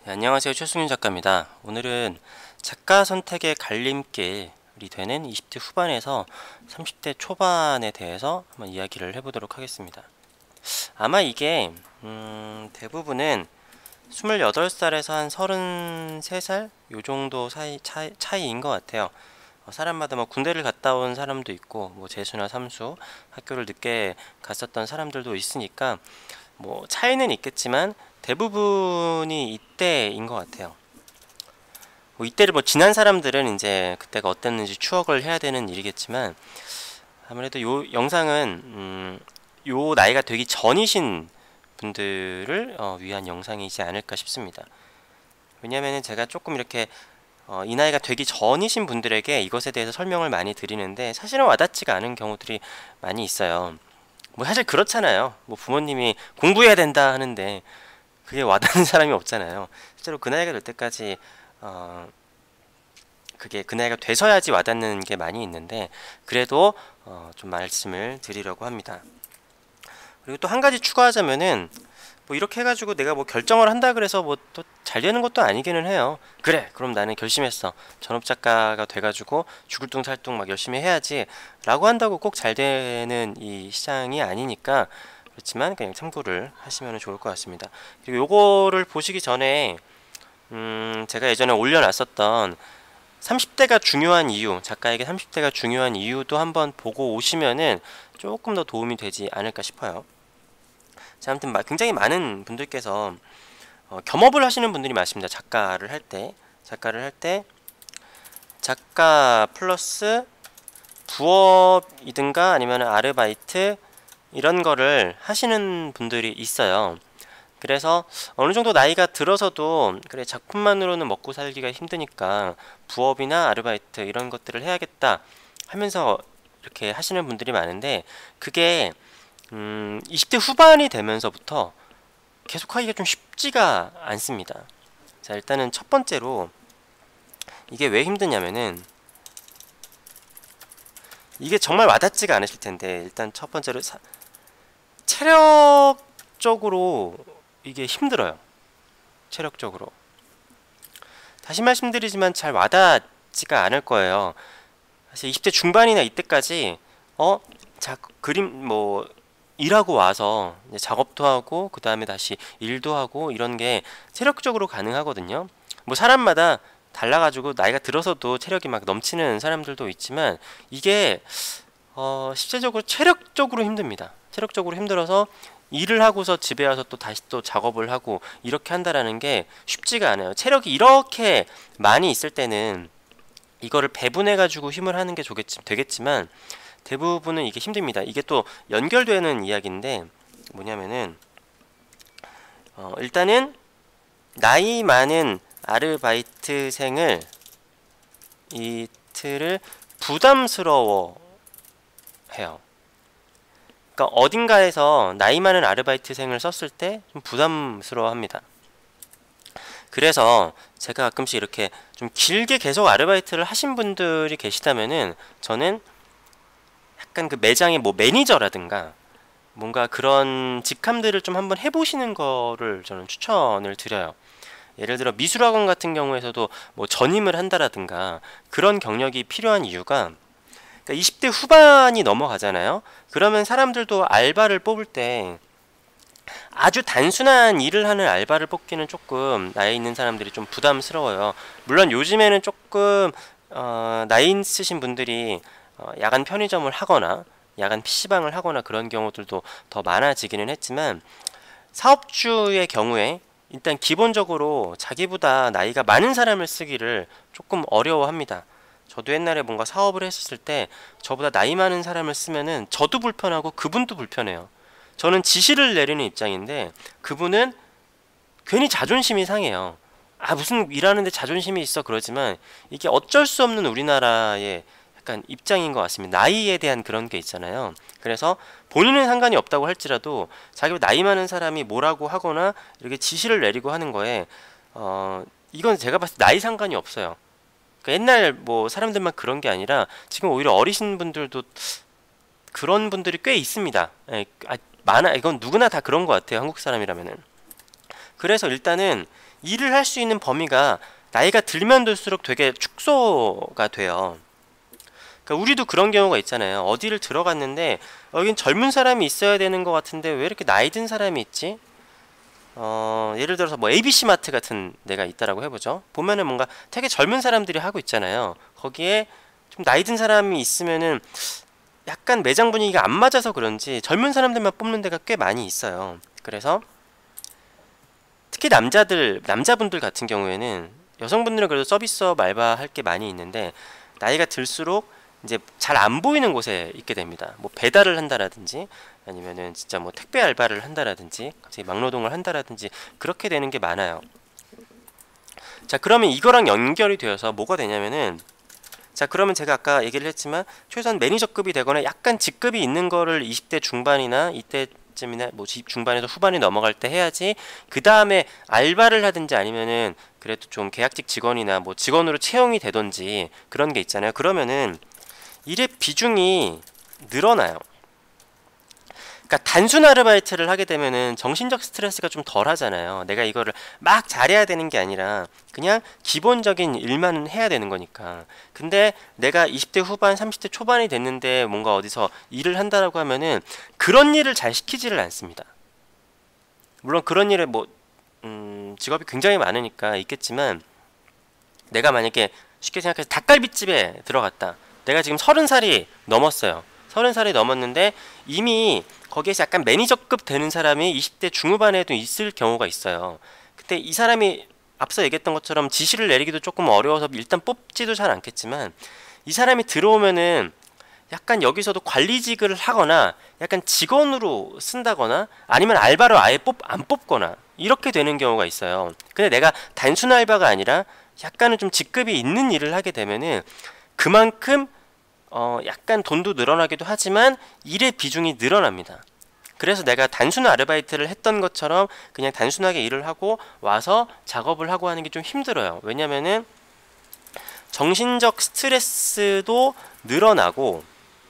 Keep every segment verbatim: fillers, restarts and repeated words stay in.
네, 안녕하세요. 최승윤 작가입니다. 오늘은 작가 선택의 갈림길이 되는 이십 대 후반에서 삼십 대 초반에 대해서 한번 이야기를 해보도록 하겠습니다. 아마 이게 음, 대부분은 스물여덟 살에서 한 서른세 살 요 정도 사이, 차이, 차이인 것 같아요. 어, 사람마다 뭐 군대를 갔다 온 사람도 있고 뭐 재수나 삼수 학교를 늦게 갔었던 사람들도 있으니까 뭐 차이는 있겠지만 대부분이 이때인 것 같아요. 뭐 이때를 뭐 지난 사람들은 이제 그때가 어땠는지 추억을 해야 되는 일이겠지만 아무래도 요 영상은 음, 요 나이가 되기 전이신 분들을 어, 위한 영상이지 않을까 싶습니다. 왜냐면은 제가 조금 이렇게 어, 이 나이가 되기 전이신 분들에게 이것에 대해서 설명을 많이 드리는데 사실은 와닿지가 않은 경우들이 많이 있어요. 뭐 사실 그렇잖아요. 뭐 부모님이 공부해야 된다 하는데 그게 와닿는 사람이 없잖아요. 실제로 그 나이가 될 때까지 어 그게 그 나이가 돼서야지 와닿는 게 많이 있는데 그래도 어좀 말씀을 드리려고 합니다. 그리고 또 한 가지 추가하자면은 뭐 이렇게 해가지고 내가 뭐 결정을 한다 그래서 뭐 또 잘 되는 것도 아니기는 해요. 그래, 그럼 나는 결심했어. 전업 작가가 돼가지고 죽을 둥 살 둥 막 열심히 해야지 라고 한다고 꼭 잘 되는 이 시장이 아니니까 그렇지만 그냥 참고를 하시면 좋을 것 같습니다. 그리고 요거를 보시기 전에 음 제가 예전에 올려놨었던 삼십 대가 중요한 이유, 작가에게 삼십 대가 중요한 이유도 한번 보고 오시면은 조금 더 도움이 되지 않을까 싶어요. 자, 아무튼 굉장히 많은 분들께서 어, 겸업을 하시는 분들이 많습니다. 작가를 할 때 작가를 할 때 작가 플러스 부업이든가 아니면 아르바이트 이런 거를 하시는 분들이 있어요. 그래서 어느 정도 나이가 들어서도 그래 작품만으로는 먹고 살기가 힘드니까 부업이나 아르바이트 이런 것들을 해야겠다 하면서 이렇게 하시는 분들이 많은데 그게 음 이십 대 후반이 되면서부터 계속하기가 좀 쉽지가 않습니다. 자, 일단은 첫 번째로 이게 왜 힘드냐면은 이게 정말 와닿지가 않으실 텐데 일단 첫 번째로 사, 체력적으로 이게 힘들어요. 체력적으로 다시 말씀드리지만 잘 와닿지가 않을 거예요. 사실 이십 대 중반이나 이때까지 어? 자, 그림 뭐 일하고 와서 이제 작업도 하고 그 다음에 다시 일도 하고 이런 게 체력적으로 가능하거든요. 뭐 사람마다 달라가지고 나이가 들어서도 체력이 막 넘치는 사람들도 있지만 이게 어 실제적으로 체력적으로 힘듭니다. 체력적으로 힘들어서 일을 하고서 집에 와서 또 다시 또 작업을 하고 이렇게 한다라는 게 쉽지가 않아요. 체력이 이렇게 많이 있을 때는 이거를 배분해 가지고 힘을 하는 게 좋겠지, 되겠지만 대부분은 이게 힘듭니다. 이게 또 연결되는 이야기인데 뭐냐면은 어 일단은 나이 많은 아르바이트생을 이틀을 부담스러워 해요. 그러니까 어딘가에서 나이 많은 아르바이트생을 썼을 때 좀 부담스러워 합니다. 그래서 제가 가끔씩 이렇게 좀 길게 계속 아르바이트를 하신 분들이 계시다면은 저는 약간 그 매장의 뭐 매니저라든가 뭔가 그런 직함들을 좀 한번 해보시는 거를 저는 추천을 드려요. 예를 들어 미술학원 같은 경우에서도 뭐 전임을 한다라든가 그런 경력이 필요한 이유가 그러니까 이십 대 후반이 넘어가잖아요. 그러면 사람들도 알바를 뽑을 때 아주 단순한 일을 하는 알바를 뽑기는 조금 나이 있는 사람들이 좀 부담스러워요. 물론 요즘에는 조금 어, 나이 있으신 분들이 어, 야간 편의점을 하거나 야간 피시방을 하거나 그런 경우들도 더 많아지기는 했지만 사업주의 경우에 일단 기본적으로 자기보다 나이가 많은 사람을 쓰기를 조금 어려워합니다. 저도 옛날에 뭔가 사업을 했었을 때 저보다 나이 많은 사람을 쓰면은 저도 불편하고 그분도 불편해요. 저는 지시를 내리는 입장인데 그분은 괜히 자존심이 상해요. 아, 무슨 일하는데 자존심이 있어 그러지만 이게 어쩔 수 없는 우리나라의 약간 입장인 것 같습니다. 나이에 대한 그런 게 있잖아요. 그래서 본인은 상관이 없다고 할지라도 자기보다 나이 많은 사람이 뭐라고 하거나 이렇게 지시를 내리고 하는 거에 어 이건 제가 봤을 때 나이 상관이 없어요. 그러니까 옛날 뭐 사람들만 그런 게 아니라 지금 오히려 어리신 분들도 그런 분들이 꽤 있습니다. 예, 아, 많아. 이건 누구나 다 그런 것 같아요. 한국 사람이라면은. 그래서 일단은 일을 할 수 있는 범위가 나이가 들면 들수록 되게 축소가 돼요. 그러니까 우리도 그런 경우가 있잖아요. 어디를 들어갔는데 여긴 젊은 사람이 있어야 되는 것 같은데 왜 이렇게 나이 든 사람이 있지? 어, 예를 들어서 뭐 에이비씨 마트 같은 데가 있다라고 해보죠. 보면은 뭔가 되게 젊은 사람들이 하고 있잖아요. 거기에 좀 나이 든 사람이 있으면은 약간 매장 분위기가 안 맞아서 그런지 젊은 사람들만 뽑는 데가 꽤 많이 있어요. 그래서 특히 남자들, 남자분들 같은 경우에는 여성분들은 그래도 서비스업 알바할 게 많이 있는데 나이가 들수록 이제 잘 안 보이는 곳에 있게 됩니다. 뭐 배달을 한다라든지 아니면은 진짜 뭐 택배 알바를 한다라든지 갑자기 막노동을 한다라든지 그렇게 되는 게 많아요. 자, 그러면 이거랑 연결이 되어서 뭐가 되냐면은 자, 그러면 제가 아까 얘기를 했지만 최소한 매니저급이 되거나 약간 직급이 있는 거를 이십 대 중반이나 이때쯤이나 뭐 중반에서 후반이 넘어갈 때 해야지 그 다음에 알바를 하든지 아니면은 그래도 좀 계약직 직원이나 뭐 직원으로 채용이 되던지 그런 게 있잖아요. 그러면은 일의 비중이 늘어나요. 그러니까 단순 아르바이트를 하게 되면은 정신적 스트레스가 좀 덜 하잖아요. 내가 이거를 막 잘해야 되는 게 아니라 그냥 기본적인 일만 해야 되는 거니까. 근데 내가 이십 대 후반, 삼십 대 초반이 됐는데 뭔가 어디서 일을 한다라고 하면은 그런 일을 잘 시키지를 않습니다. 물론 그런 일에 뭐 음, 직업이 굉장히 많으니까 있겠지만 내가 만약에 쉽게 생각해서 닭갈비집에 들어갔다. 내가 지금 서른 살이 넘었어요. 서른 살이 넘었는데 이미 거기에서 약간 매니저급 되는 사람이 이십 대 중후반에도 있을 경우가 있어요. 근데 이 사람이 앞서 얘기했던 것처럼 지시를 내리기도 조금 어려워서 일단 뽑지도 잘 않겠지만 이 사람이 들어오면은 약간 여기서도 관리직을 하거나 약간 직원으로 쓴다거나 아니면 알바로 아예 뽑, 안 뽑거나 이렇게 되는 경우가 있어요. 근데 내가 단순 알바가 아니라 약간은 좀 직급이 있는 일을 하게 되면은 그만큼 어 약간 돈도 늘어나기도 하지만 일의 비중이 늘어납니다. 그래서 내가 단순 아르바이트를 했던 것처럼 그냥 단순하게 일을 하고 와서 작업을 하고 하는 게 좀 힘들어요. 왜냐면은 정신적 스트레스도 늘어나고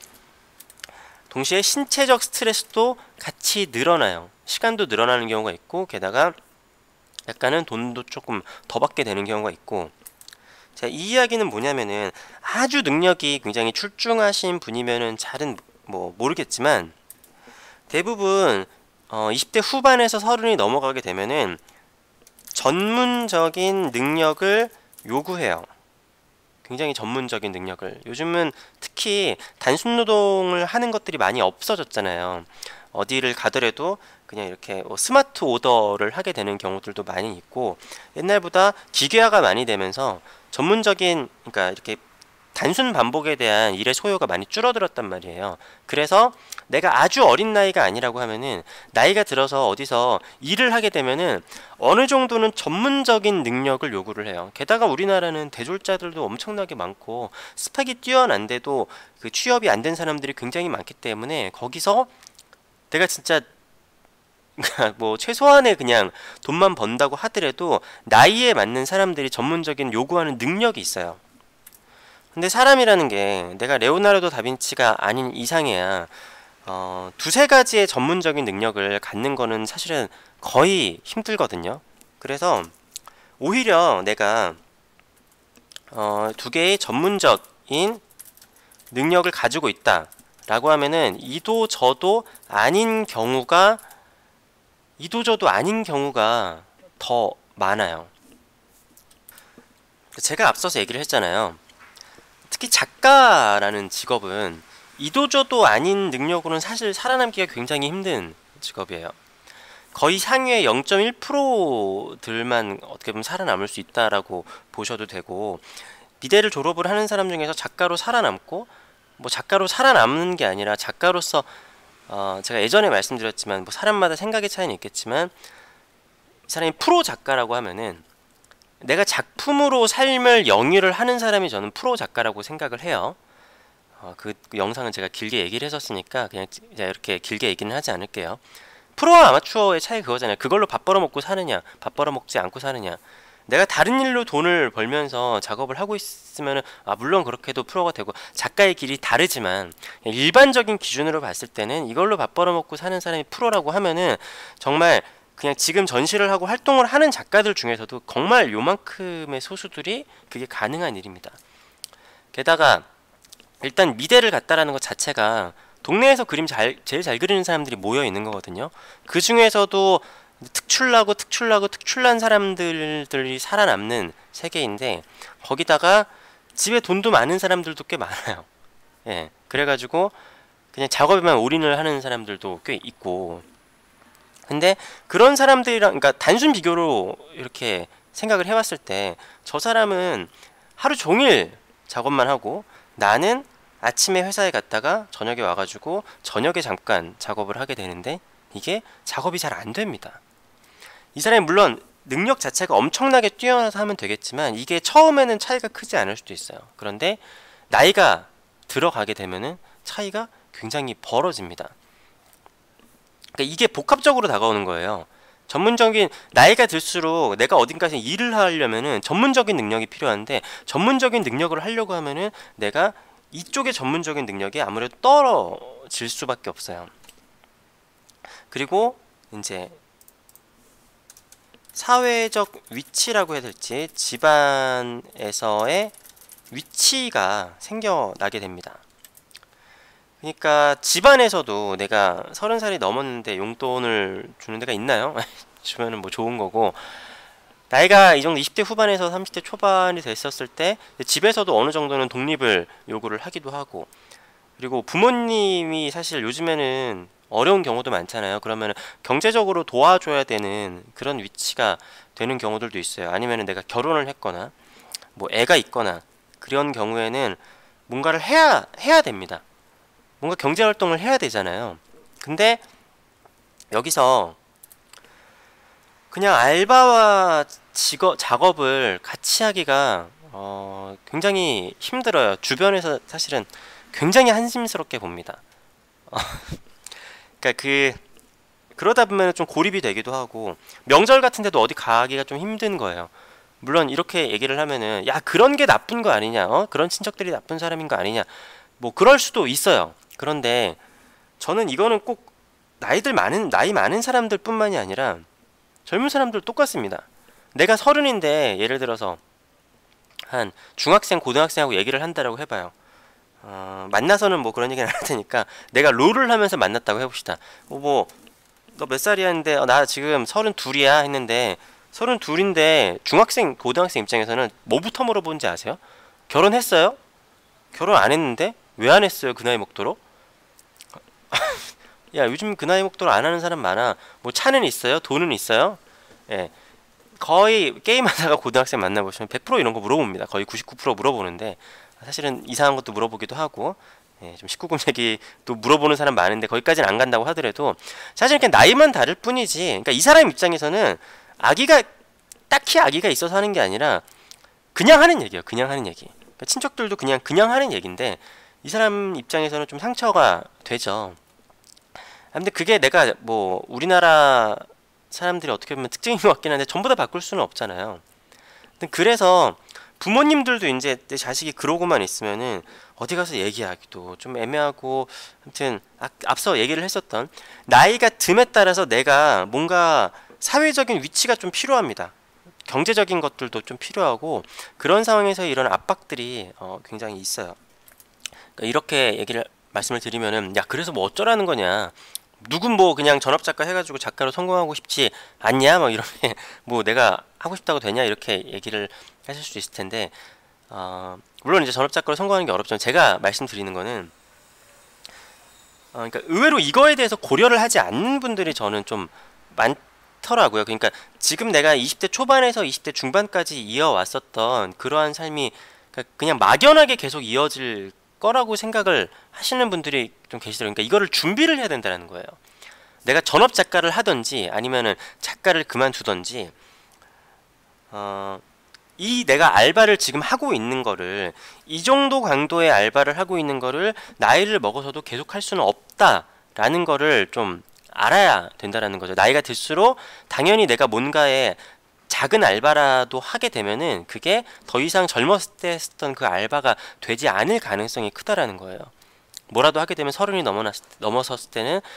동시에 신체적 스트레스도 같이 늘어나요. 시간도 늘어나는 경우가 있고 게다가 약간은 돈도 조금 더 받게 되는 경우가 있고 자, 이 이야기는 뭐냐면은 아주 능력이 굉장히 출중하신 분이면은 잘은 뭐 모르겠지만 대부분 어 이십 대 후반에서 서른이 넘어가게 되면은 전문적인 능력을 요구해요. 굉장히 전문적인 능력을. 요즘은 특히 단순 노동을 하는 것들이 많이 없어졌잖아요. 어디를 가더라도 그냥 이렇게 뭐 스마트 오더를 하게 되는 경우들도 많이 있고 옛날보다 기계화가 많이 되면서 전문적인 그러니까 이렇게 단순 반복에 대한 일의 소요가 많이 줄어들었단 말이에요. 그래서 내가 아주 어린 나이가 아니라고 하면은 나이가 들어서 어디서 일을 하게 되면은 어느 정도는 전문적인 능력을 요구를 해요. 게다가 우리나라는 대졸자들도 엄청나게 많고 스펙이 뛰어난데도 그 취업이 안 된 사람들이 굉장히 많기 때문에 거기서 내가 진짜 뭐 최소한의 그냥 돈만 번다고 하더라도 나이에 맞는 사람들이 전문적인 요구하는 능력이 있어요. 근데 사람이라는 게 내가 레오나르도 다빈치가 아닌 이상해야 어, 두세 가지의 전문적인 능력을 갖는 거는 사실은 거의 힘들거든요. 그래서 오히려 내가 어, 두 개의 전문적인 능력을 가지고 있다 라고 하면은 이도 저도 아닌 경우가 이도 저도 아닌 경우가 더 많아요. 제가 앞서서 얘기를 했잖아요. 특히 작가라는 직업은 이도저도 아닌 능력으로는 사실 살아남기가 굉장히 힘든 직업이에요. 거의 상위의 영 점 일 퍼센트들만 어떻게 보면 살아남을 수 있다라고 보셔도 되고 미대를 졸업을 하는 사람 중에서 작가로 살아남고 뭐 작가로 살아남는 게 아니라 작가로서 어 제가 예전에 말씀드렸지만 뭐 사람마다 생각의 차이는 있겠지만 이 사람이 프로 작가라고 하면은 내가 작품으로 삶을 영위를 하는 사람이 저는 프로 작가라고 생각을 해요. 어, 그 영상은 제가 길게 얘기를 했었으니까 그냥 이렇게 길게 얘기는 하지 않을게요. 프로와 아마추어의 차이 그거잖아요. 그걸로 밥 벌어먹고 사느냐 밥 벌어먹지 않고 사느냐. 내가 다른 일로 돈을 벌면서 작업을 하고 있으면 아 물론 그렇게도 프로가 되고 작가의 길이 다르지만 일반적인 기준으로 봤을 때는 이걸로 밥 벌어먹고 사는 사람이 프로라고 하면은 정말 그냥 지금 전시를 하고 활동을 하는 작가들 중에서도 정말 요만큼의 소수들이 그게 가능한 일입니다. 게다가 일단 미대를 갔다라는 것 자체가 동네에서 그림 잘, 제일 잘 그리는 사람들이 모여 있는 거거든요. 그 중에서도 특출나고 특출나고 특출난 사람들이 살아남는 세계인데, 거기다가 집에 돈도 많은 사람들도 꽤 많아요. 예, 그래가지고 그냥 작업에만 올인을 하는 사람들도 꽤 있고, 근데 그런 사람들이랑, 그러니까 단순 비교로 이렇게 생각을 해봤을 때 저 사람은 하루 종일 작업만 하고, 나는 아침에 회사에 갔다가 저녁에 와가지고 저녁에 잠깐 작업을 하게 되는데, 이게 작업이 잘 안 됩니다. 이 사람이 물론 능력 자체가 엄청나게 뛰어나서 하면 되겠지만 이게 처음에는 차이가 크지 않을 수도 있어요. 그런데 나이가 들어가게 되면은 차이가 굉장히 벌어집니다. 그러니까 이게 복합적으로 다가오는 거예요. 전문적인, 나이가 들수록 내가 어딘가에서 일을 하려면은 전문적인 능력이 필요한데, 전문적인 능력을 하려고 하면은 내가 이쪽의 전문적인 능력이 아무래도 떨어질 수밖에 없어요. 그리고 이제 사회적 위치라고 해야 될지, 집안에서의 위치가 생겨나게 됩니다. 그러니까 집안에서도 내가 서른 살이 넘었는데 용돈을 주는 데가 있나요? 주면은 뭐 좋은 거고, 나이가 이 정도 이십 대 후반에서 삼십 대 초반이 됐었을 때 집에서도 어느 정도는 독립을 요구를 하기도 하고, 그리고 부모님이 사실 요즘에는 어려운 경우도 많잖아요. 그러면 경제적으로 도와줘야 되는 그런 위치가 되는 경우들도 있어요. 아니면 내가 결혼을 했거나 뭐 애가 있거나 그런 경우에는 뭔가를 해야 해야 됩니다. 뭔가 경제활동을 해야 되잖아요. 근데 여기서 그냥 알바와 직업, 작업을 같이 하기가 어, 굉장히 힘들어요. 주변에서 사실은 굉장히 한심스럽게 봅니다. 그러니까 그 그러다 보면 좀 고립이 되기도 하고, 명절 같은 데도 어디 가기가 좀 힘든 거예요. 물론 이렇게 얘기를 하면은 야, 그런 게 나쁜 거 아니냐, 어? 그런 친척들이 나쁜 사람인 거 아니냐, 뭐 그럴 수도 있어요. 그런데 저는 이거는 꼭 나이들 많은 나이 많은 사람들 뿐만이 아니라 젊은 사람들 똑같습니다. 내가 서른인데 예를 들어서 한 중학생 고등학생하고 얘기를 한다라고 해봐요. 어, 만나서는 뭐 그런 얘기는 안 할 테니까 내가 롤을 하면서 만났다고 해봅시다. 뭐 너 몇 살이야 했는데 어, 나 지금 서른 둘이야 했는데, 서른 둘인데 중학생 고등학생 입장에서는 뭐부터 물어보는지 아세요? 결혼했어요? 결혼 안 했는데 왜 안 했어요? 그 나이 먹도록? 야, 요즘 그 나이 먹도록 안 하는 사람 많아. 뭐 차는 있어요? 돈은 있어요? 예, 거의 게임하다가 고등학생 만나보시면 백 퍼센트 이런 거 물어봅니다. 거의 구십구 퍼센트 물어보는데, 사실은 이상한 것도 물어보기도 하고, 예, 좀 십구 금 얘기도 물어보는 사람 많은데 거기까지는 안 간다고 하더라도 사실 이렇게 나이만 다를 뿐이지, 그러니까 이 사람 입장에서는 아기가 딱히 아기가 있어서 하는 게 아니라 그냥 하는 얘기예요. 그냥 하는 얘기. 그러니까 친척들도 그냥 그냥 하는 얘기인데 이 사람 입장에서는 좀 상처가 되죠. 근데 그게 내가 뭐 우리나라 사람들이 어떻게 보면 특징인 것 같긴 한데 전부 다 바꿀 수는 없잖아요. 근데 그래서 부모님들도 이제 내 자식이 그러고만 있으면은 어디 가서 얘기하기도 좀 애매하고, 아무튼 앞서 얘기를 했었던 나이가 듦에 따라서 내가 뭔가 사회적인 위치가 좀 필요합니다. 경제적인 것들도 좀 필요하고, 그런 상황에서 이런 압박들이 어, 굉장히 있어요. 그러니까 이렇게 얘기를 말씀을 드리면은 야, 그래서 뭐 어쩌라는 거냐, 누군 뭐 그냥 전업작가 해가지고 작가로 성공하고 싶지 않냐, 뭐 이렇게 뭐 내가 하고 싶다고 되냐, 이렇게 얘기를 하실 수도 있을 텐데, 어, 물론 이제 전업작가로 성공하는 게 어렵지만 제가 말씀드리는 거는 어, 그러니까 의외로 이거에 대해서 고려를 하지 않는 분들이 저는 좀 많더라고요. 그러니까 지금 내가 이십 대 초반에서 이십 대 중반까지 이어왔었던 그러한 삶이 그냥 막연하게 계속 이어질 거라고 생각을 하시는 분들이 좀 계시더라고요. 그러니까 이거를 준비를 해야 된다는 거예요. 내가 전업 작가를 하든지 아니면은 작가를 그만두든지, 어, 이 내가 알바를 지금 하고 있는 거를, 이 정도 강도의 알바를 하고 있는 거를 나이를 먹어서도 계속 할 수는 없다라는 거를 좀 알아야 된다라는 거죠. 나이가 들수록 당연히 내가 뭔가에 작은 알바라도 하게 되면은 그게 더 이상 젊었을 때 했던 그 알바가 되지 않을 가능성이 크다라는 거예요. 뭐라도 하게 되면 서른이 넘어났, 넘어섰을 때는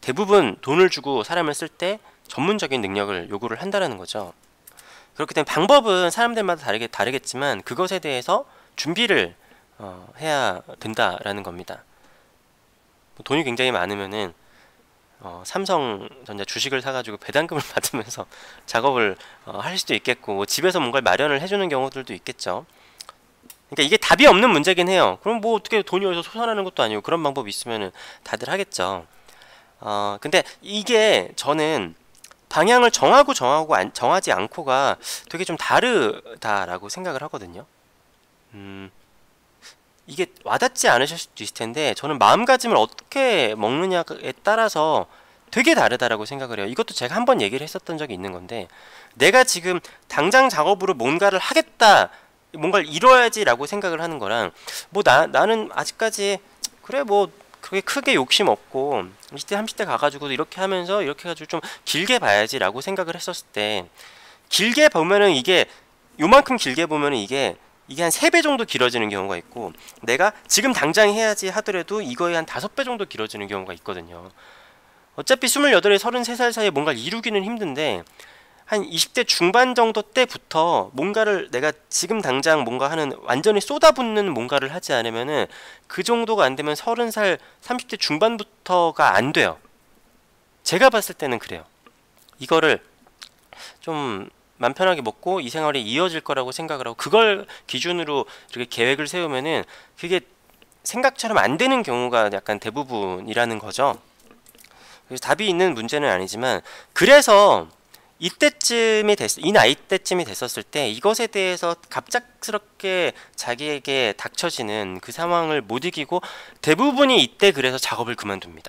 대부분 돈을 주고 사람을 쓸 때 전문적인 능력을 요구를 한다는 거죠. 그렇기 때문에 방법은 사람들마다 다르게, 다르겠지만 그것에 대해서 준비를 어, 해야 된다라는 겁니다. 돈이 굉장히 많으면은 어, 삼성전자 주식을 사가지고 배당금을 받으면서 작업을 어, 할 수도 있겠고, 뭐 집에서 뭔가를 마련을 해주는 경우들도 있겠죠. 그러니까 이게 답이 없는 문제긴 해요. 그럼 뭐 어떻게 돈이 어디서 솟아나는 것도 아니고 그런 방법이 있으면은 다들 하겠죠. 어, 근데 이게 저는 방향을 정하고 정하고 안, 정하지 않고가 되게 좀 다르다라고 생각을 하거든요. 음, 이게 와닿지 않으실 수도 있을 텐데 저는 마음가짐을 어떻게 먹느냐에 따라서 되게 다르다라고 생각을 해요. 이것도 제가 한번 얘기를 했었던 적이 있는 건데, 내가 지금 당장 작업으로 뭔가를 하겠다, 뭔가를 이뤄야지 라고 생각을 하는 거랑, 뭐 나, 나는 아직까지 그래 뭐 그렇게 크게 욕심 없고 이십 대 삼십 대 가가지고 이렇게 하면서 이렇게 해가지고 좀 길게 봐야지 라고 생각을 했었을 때, 길게 보면은 이게 요만큼 길게 보면은 이게 이게 한 세 배 정도 길어지는 경우가 있고, 내가 지금 당장 해야지 하더라도 이거에 한 다섯 배 정도 길어지는 경우가 있거든요. 어차피 스물여덟에 서른세 살 사이에 뭔가를 이루기는 힘든데, 한 이십 대 중반 정도 때부터 뭔가를 내가 지금 당장 뭔가 하는, 완전히 쏟아붓는 뭔가를 하지 않으면은 그 정도가 안 되면 서른 살, 삼십 대 중반부터가 안 돼요. 제가 봤을 때는 그래요. 이거를 좀 맘 편하게 먹고 이 생활이 이어질 거라고 생각을 하고 그걸 기준으로 이렇게 계획을 세우면은 그게 생각처럼 안 되는 경우가 약간 대부분이라는 거죠. 그래서 답이 있는 문제는 아니지만, 그래서 이때쯤이 됐, 이 나이 때쯤이 됐었을 때 이것에 대해서 갑작스럽게 자기에게 닥쳐지는 그 상황을 못 이기고 대부분이 이때 그래서 작업을 그만둡니다.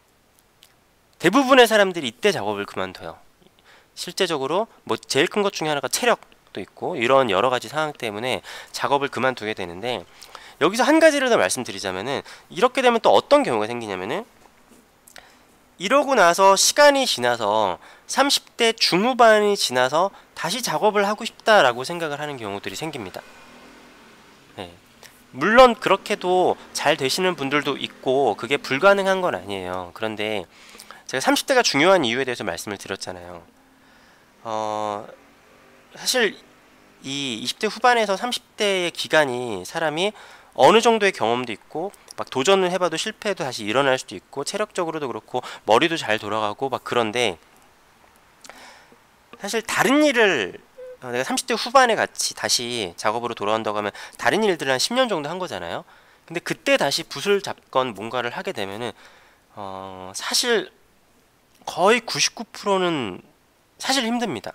대부분의 사람들이 이때 작업을 그만둬요. 실제적으로 뭐 제일 큰 것 중에 하나가 체력도 있고 이런 여러 가지 상황 때문에 작업을 그만두게 되는데, 여기서 한 가지를 더 말씀드리자면은, 이렇게 되면 또 어떤 경우가 생기냐면은, 이러고 나서 시간이 지나서 삼십 대 중후반이 지나서 다시 작업을 하고 싶다라고 생각을 하는 경우들이 생깁니다. 네. 물론 그렇게도 잘 되시는 분들도 있고 그게 불가능한 건 아니에요. 그런데 제가 삼십 대가 중요한 이유에 대해서 말씀을 드렸잖아요. 어, 사실 이 이십 대 후반에서 삼십 대의 기간이 사람이 어느 정도의 경험도 있고 막 도전을 해봐도 실패해도 다시 일어날 수도 있고 체력적으로도 그렇고 머리도 잘 돌아가고 막 그런데, 사실 다른 일을 내가 삼십 대 후반에 같이 다시 작업으로 돌아온다고 하면 다른 일들을 한 십 년 정도 한 거잖아요. 근데 그때 다시 붓을 잡건 뭔가를 하게 되면은 어, 사실 거의 구십구 퍼센트는 사실 힘듭니다.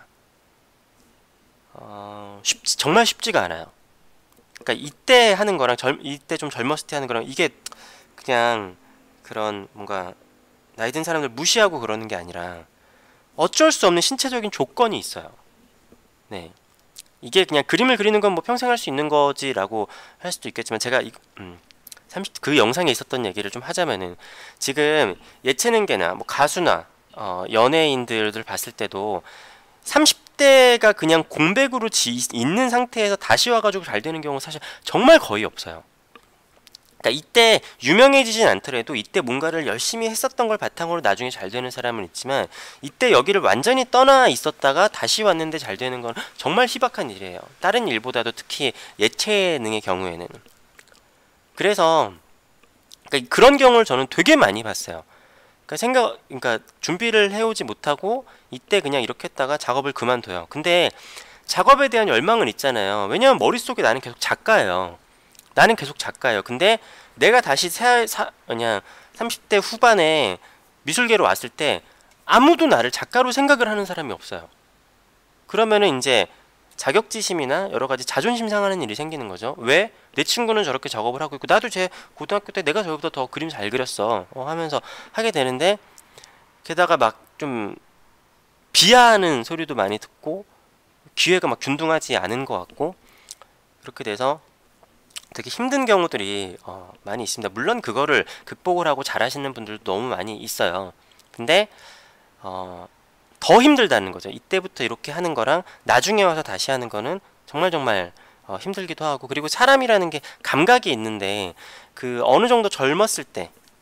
어, 쉽지, 정말 쉽지가 않아요. 그러니까 이때 하는 거랑 젊, 이때 좀 젊었을 때 하는 거랑 이게 그냥 그런 뭔가 나이 든 사람들 무시하고 그러는 게 아니라 어쩔 수 없는 신체적인 조건이 있어요. 네, 이게 그냥 그림을 그리는 건 뭐 평생 할 수 있는 거지라고 할 수도 있겠지만, 제가 이, 음, 삼십, 그 영상에 있었던 얘기를 좀 하자면은, 지금 예체능계나 뭐 가수나 어, 연예인들을 봤을 때도 삼십 대가 그냥 공백으로 지, 있는 상태에서 다시 와가지고 잘 되는 경우 사실 정말 거의 없어요. 그러니까 이때 유명해지진 않더라도 이때 뭔가를 열심히 했었던 걸 바탕으로 나중에 잘 되는 사람은 있지만, 이때 여기를 완전히 떠나 있었다가 다시 왔는데 잘 되는 건 정말 희박한 일이에요. 다른 일보다도 특히 예체능의 경우에는. 그래서 그러니까 그런 경우를 저는 되게 많이 봤어요. 그러니까 생각, 그러니까 준비를 해오지 못하고 이때 그냥 이렇게 했다가 작업을 그만둬요. 근데 작업에 대한 열망은 있잖아요. 왜냐면 머릿속에 나는 계속 작가예요. 나는 계속 작가예요. 근데 내가 다시 사, 사, 그냥 삼십 대 후반에 미술계로 왔을 때 아무도 나를 작가로 생각을 하는 사람이 없어요. 그러면은 이제 자격지심이나 여러 가지 자존심 상하는 일이 생기는 거죠. 왜? 내 친구는 저렇게 작업을 하고 있고 나도 제 고등학교 때 내가 저보다 더 그림 잘 그렸어 어, 하면서 하게 되는데, 게다가 막 좀 비하하는 소리도 많이 듣고 기회가 막 균등하지 않은 것 같고, 그렇게 돼서 되게 힘든 경우들이 어, 많이 있습니다. 물론 그거를 극복을 하고 잘하시는 분들도 너무 많이 있어요. 근데 어, 더 힘들다는 거죠. 이때부터 이렇게 하는 거랑 나중에 와서 다시 하는 거는 정말 정말 어, 힘들기도 하고, 그리고 사람이라는 게 감각이 있는데 그 어느 정도 젊었을 때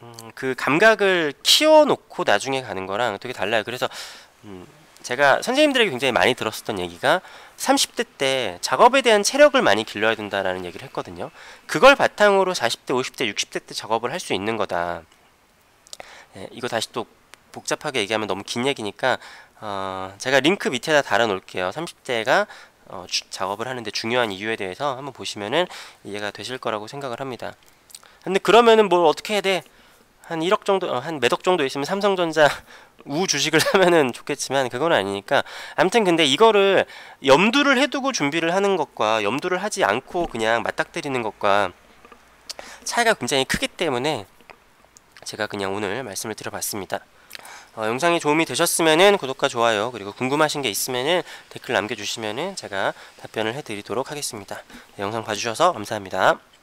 음, 그 감각을 키워놓고 나중에 가는 거랑 되게 달라요. 그래서 음, 제가 선생님들에게 굉장히 많이 들었었던 얘기가 삼십 대 때 작업에 대한 체력을 많이 길러야 된다라는 얘기를 했거든요. 그걸 바탕으로 사십 대, 오십 대, 육십 대 때 작업을 할 수 있는 거다. 예, 이거 다시 또 복잡하게 얘기하면 너무 긴 얘기니까 어, 제가 링크 밑에다 달아 놓을게요. 삼십 대가 어, 주, 작업을 하는데 중요한 이유에 대해서 한번 보시면은 이해가 되실 거라고 생각을 합니다. 근데 그러면은 뭘 어떻게 해야 돼? 한 일억 정도, 어, 한 몇억 정도 있으면 삼성전자 우 주식을 사면은 좋겠지만 그건 아니니까. 아무튼 근데 이거를 염두를 해두고 준비를 하는 것과 염두를 하지 않고 그냥 맞닥뜨리는 것과 차이가 굉장히 크기 때문에 제가 그냥 오늘 말씀을 드려봤습니다. 어, 영상이 도움이 되셨으면은 구독과 좋아요, 그리고 궁금하신 게 있으면은 댓글 남겨주시면은 제가 답변을 해드리도록 하겠습니다. 네, 영상 봐주셔서 감사합니다.